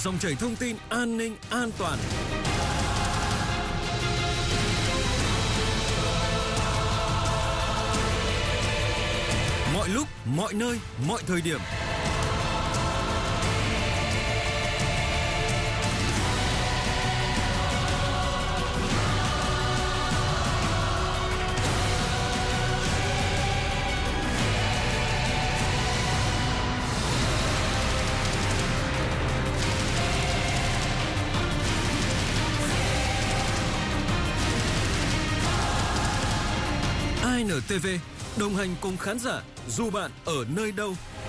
dòng chảy thông tin an ninh an toàn. Mọi lúc, mọi nơi, mọi thời điểm. INTV đồng hành cùng khán giả dù bạn ở nơi đâu.